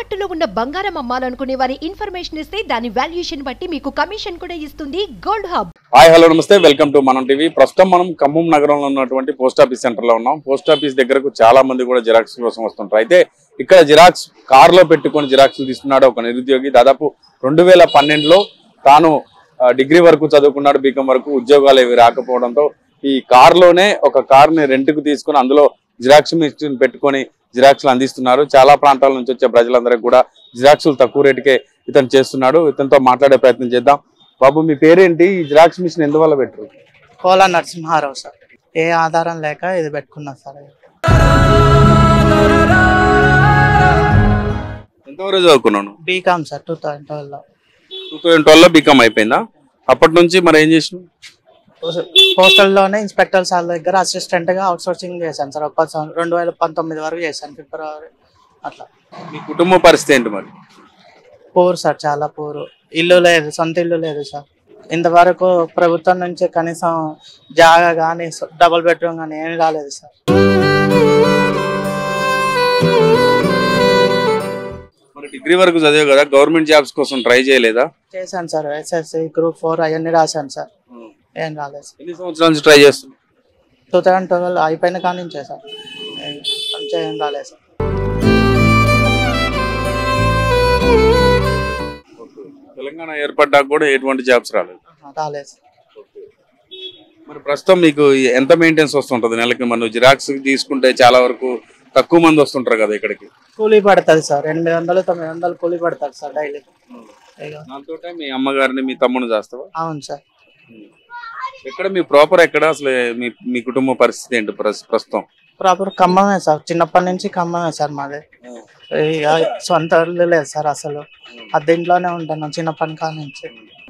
తాకట్టులో ఉన్న బంగారం అమ్మాలనుకునే వారి ఇన్ఫర్మేషన్ ఇస్తే దాని వాల్యుయేషన్ బట్టి మీకు కమిషన్ కూడా ఇస్తుంది గోల్డ్ హబ్. హాయ్ హలో నమస్తే, వెల్కమ్ టు మనం టీవీ. ప్రస్తుతం మనం ఖమ్మం నగరంలో ఉన్నటువంటి పోస్ట్ ఆఫీస్ సెంటర్ లో ఉన్నాం. పోస్ట్ ఆఫీస్ దగ్గరకు చాలా మంది కూడా జిరాక్స్ కోసం వస్తుంటారు. అయితే ఇక్కడ జిరాక్స్ కార్ లో పెట్టుకొని జిరాక్స్ తీసుకున్నాడు ఒక నిరుద్యోగి. దాదాపు 2012లో తాను డిగ్రీ వరకు చదువుకున్నాడు, బీకాం వరకు. ఉద్యోగాలు ఏవి రాకపోవడంతో ఈ కార్ లోనే ఒక కార్ ని రెంట్ కు తీసుకుని అందులో జిరాక్స్ మిషన్ పెట్టుకొని జిరాక్స్లు అందిస్తున్నారు. చాలా ప్రాంతాల నుంచి వచ్చే ప్రజలందరికీ కూడా జిరాక్స్లు తక్కువ రేటుకే ఇతను చేస్తున్నాడు. ఇతనితో మాట్లాడే ప్రయత్నం చేద్దాం. బాబు, మీ పేరేంటి? ఈ జిరాక్స్ మిషన్ ఎందువల్ల పెట్టరు? కోలా నరసింహారావు సార్. ఏ ఆధారం లేక ఇది పెట్టుకున్నా సార్. ఎంతవరకు చదువుకున్నాను? BCom sir. 2012లో 2012లో బీకామ్ అయిపోయిందా? అప్పటి నుంచి మరి ఏం చేసినావు? పోస్టల్లోనే ఇన్స్పెక్టర్ సార్ దగ్గర అసిస్టెంట్ గా అవుట్ సోర్సింగ్ చేశాను సార్. 2019 వరకు చేశాను, ఫిబ్రవరి అట్లా. మీ కుటుంబ పరిస్థితి ఏంటి మరి? పూర్ సార్, చాలా పూరు. ఇల్లు లేదు, సొంత ఇల్లు లేదు సార్. ఇంతవరకు ప్రభుత్వం నుంచి కనీసం జాగా కానీ డబుల్ బెడ్రూమ్ కానీ ఏమి రాలేదు సార్. మరి డిగ్రీ వరకు చదివే కదా, గవర్నమెంట్ జాబ్స్ కోసం ట్రై చేయలేదా? చేశాను సార్. SSC గ్రూప్ 4 అవన్నీ రాశాను సార్, ఏం రాలేదు సార్. ఎన్ని సంవత్సరాల నుంచి ట్రై చేస్తున్నా? 2012 అయిపోయిన కానీ నుంచే సార్, కొంచెం ఏం రాలేదు సార్. తెలంగాణ ఏర్పడ్డాక కూడా ఎటువంటి జాబ్స్ రాలేదు? రాలేదు సార్. మరి ప్రస్తుతం మీకు ఎంత మెయింటెన్స్ వస్తుంటది నెలకి? మనం జిరాక్స్ తీసుకుంటే చాలా వరకు తక్కువ మంది వస్తుంటారు కదా ఇక్కడికి. కూలీ పడుతుంది సార్, 800-900 కూలీ పడుతుంది సార్ డైలీ. దాంతో మీ అమ్మగారిని మీ తమ్ముని చేస్తావా? అవును సార్. ఎక్కడ మీ ప్రాపర్ ఎక్కడ? అసలు మీ కుటుంబ పరిస్థితి ఏంటి ప్రస్తుతం? ప్రాపర్ ఖమ్మమే సార్. చిన్నప్పటి నుంచి ఖమ్మమే సార్ మాది. ఇక సొంత ఇల్లు లేదు సార్, అసలు అద్దె ఇంట్లోనే ఉంటున్నాం చిన్నప్పటి కాడ నుంచి.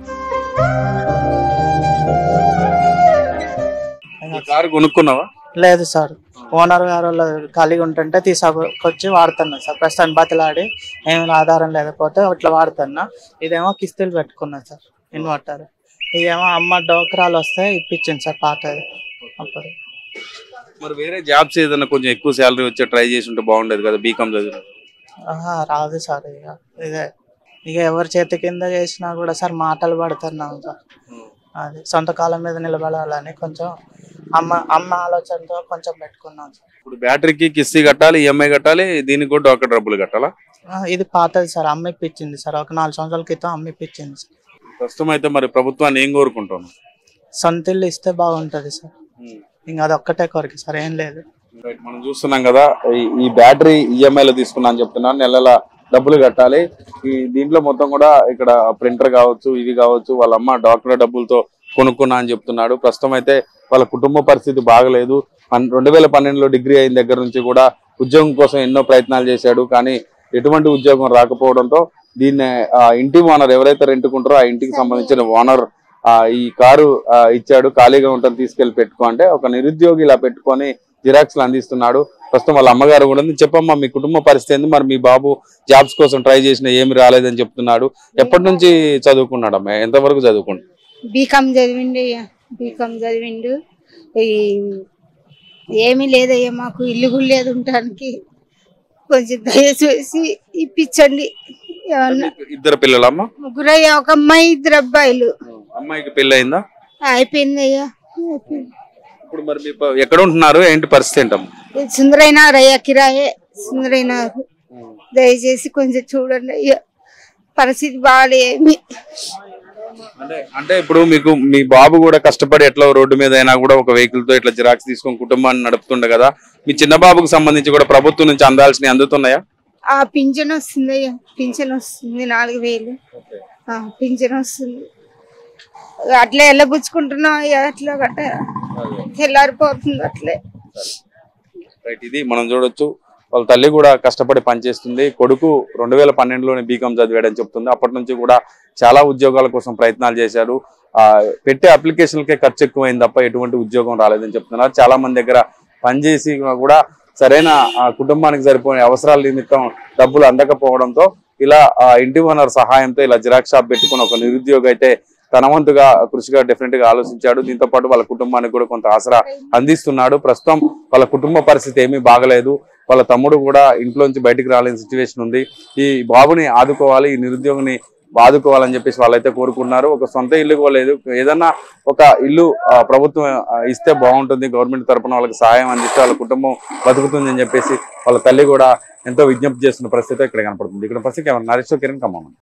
కారు కొనుక్కున్నావా? లేదు సార్, ఓనర్ గారు ఖాళీగా ఉంటుంటే తీసుకొచ్చి వాడుతున్నా సార్. ప్రస్తుతానికి బతిలాడి ఏమి ఆధారం లేకపోతే అట్లా వాడుతున్నా. ఇదేమో కిస్తీలు పెట్టుకున్నా సార్, ఇన్వర్టర్. ఇదేమో అమ్మ డోక్రాలు వస్తే ఇప్పించింది సార్ పాతది అప్పుడు. మరి వేరే జాబ్స్ ఏదైనా కొంచెం ఎక్కువ శాలరీ వచ్చే ట్రై చేసి ఉంటే బాగుండేది కదా, బీకామ్ చదివిన. రాదు సార్. ఇక ఎవరి చేతి కింద చేసినా కూడా సార్ మాటలు పడుతున్నాం సార్. అది సొంత కాలం మీద నిలబడాలని కొంచెం అమ్మ ఆలోచనతో కొంచెం పెట్టుకున్నాం సార్. ఇప్పుడు బ్యాటరీకి కిస్తీ కట్టాలి, ఈఎంఐ కట్టాలి, దీనికి కూడా ఒక డబ్బులు కట్టాలా? ఇది పాతది సార్, అమ్మ ఇప్పించింది సార్. ఒక 4 సంవత్సరాల క్రితం అమ్మ ఇప్పించింది సార్. ప్రస్తుతం అయితే మరి ప్రభుత్వాన్ని ఏం కోరుకుంటాను? సొంత ఇల్లు ఇస్తే బాగుంటది సార్. ఇంకా అది ఒక్కటే కోరిక సార్, ఏం లేదు. మనం చూస్తున్నాం కదా, ఈ బ్యాటరీ ఈఎంఐలో తీసుకున్నా అని చెప్తున్నాను. నెలల డబ్బులు కట్టాలి. ఈ దీంట్లో మొత్తం కూడా ఇక్కడ ప్రింటర్ కావచ్చు, ఇవి కావచ్చు, వాళ్ళ అమ్మ డాక్టర్ డబ్బులతో కొనుక్కున్నా అని చెప్తున్నాడు. ప్రస్తుతం అయితే వాళ్ళ కుటుంబ పరిస్థితి బాగలేదు. 2012లో డిగ్రీ అయిన దగ్గర నుంచి కూడా ఉద్యోగం కోసం ఎన్నో ప్రయత్నాలు చేశాడు, కానీ ఎటువంటి ఉద్యోగం రాకపోవడంతో దీన్ని ఇంటి ఓనర్ ఎవరైతే రెంట్కుంటారో ఆ ఇంటికి సంబంధించిన ఓనర్ ఈ కారు ఇచ్చాడు. ఖాళీగా ఉంటుంది, తీసుకెళ్లి పెట్టుకో అంటే ఒక నిరుద్యోగి ఇలా పెట్టుకొని జిరాక్స్లు అందిస్తున్నాడు. ప్రస్తుతం వాళ్ళ అమ్మగారు కూడా ఉంది. చెప్పమ్మా, మీ కుటుంబ పరిస్థితి ఏంది? మరి మీ బాబు జాబ్స్ కోసం ట్రై చేసినా ఏమి రాలేదని చెప్తున్నాడు. ఎప్పటి నుంచి చదువుకున్నాడమ్మా? ఎంతవరకు చదువుకుంటు? బీకామ్ చదివిండు. ఏమీ లేదయ్యా, మాకు ఇల్లు కూడా లేదు ఉండటానికి. కొంచెం దయచేసి ఇప్పించండి. ఇద్దరు పిల్లలమ్మా? ముగ్గురయ్యా, ఒక అమ్మాయి, 2 అబ్బాయిలు. అమ్మాయికి పెళ్లి అయిందా? అయిపోయిందయ్యా. ఇప్పుడు మరి ఎక్కడ ఉంటున్నారు, ఏంటి పరిస్థితి ఏంటమ్మా? సుందరైనారు అయ్యా, కిరాయే సుందరైనారు. దయచేసి కొంచెం చూడండి అయ్యా, పరిస్థితి బాగాలేమి. అంటే ఇప్పుడు మీకు మీ బాబు కూడా కష్టపడి ఎట్లా రోడ్డు మీద అయినా కూడా ఒక వెహికల్ తో ఇట్లా జిరాక్స్ తీసుకొని కుటుంబాన్ని నడుపుతుండే కదా, మీ చిన్న బాబుకు సంబంధించి కూడా ప్రభుత్వం నుంచి అందాల్సినవి అందుతున్నాయా? పింఛన్ వస్తుంది అయ్యా, పింఛన్ వస్తుంది 4000 పింఛన్ వస్తుంది. అట్లే వెళ్ళబుచ్చుకుంటున్నాం అయ్యా, అట్లా గట్ట తెల్లారిపోతుంది అట్లే. ఇది మనం చూడొచ్చు. వాళ్ళ తల్లి కూడా కష్టపడి పనిచేస్తుంది. కొడుకు 2012లోనే బీకామ్ చదివాడని చెప్తుంది. అప్పటి నుంచి కూడా చాలా ఉద్యోగాల కోసం ప్రయత్నాలు చేశారు. పెట్టే అప్లికేషన్లకే ఖర్చు ఎక్కువైంది తప్ప ఎటువంటి ఉద్యోగం రాలేదని చెప్తున్నారు. చాలా మంది దగ్గర పనిచేసి కూడా సరైన కుటుంబానికి సరిపోయే అవసరాల నిమిత్తం డబ్బులు అందకపోవడంతో ఇలా ఇంటి ఓనర్ సహాయంతో ఇలా జిరాక్స్ షాప్ పెట్టుకుని ఒక నిరుద్యోగి అయితే తన వంతుగా కృషిగా డెఫినెట్ గా ఆలోచించాడు. దీంతో పాటు వాళ్ళ కుటుంబానికి కూడా కొంత ఆసరా అందిస్తున్నాడు. ప్రస్తుతం వాళ్ళ కుటుంబ పరిస్థితి ఏమీ బాగలేదు. వాళ్ళ తమ్ముడు కూడా ఇంట్లోంచి బయటికి రాలేని సిచ్యువేషన్ ఉంది. ఈ బాబుని ఆదుకోవాలి, ఈ నిరుద్యోగిని ఆదుకోవాలని చెప్పేసి వాళ్ళైతే కోరుకున్నారు. ఒక సొంత ఇల్లు కూడా లేదు, ఏదన్నా ఒక ఇల్లు ప్రభుత్వం ఇస్తే బాగుంటుంది, గవర్నమెంట్ తరఫున వాళ్ళకి సహాయం అందిస్తే వాళ్ళ కుటుంబం బతుకుతుంది అని చెప్పేసి వాళ్ళ తల్లి కూడా ఎంతో విజ్ఞప్తి చేస్తున్న పరిస్థితి ఇక్కడ కనపడుతుంది. ఇక్కడ పరిస్థితి నరేష్ కిరణ్ ఖమ్మం.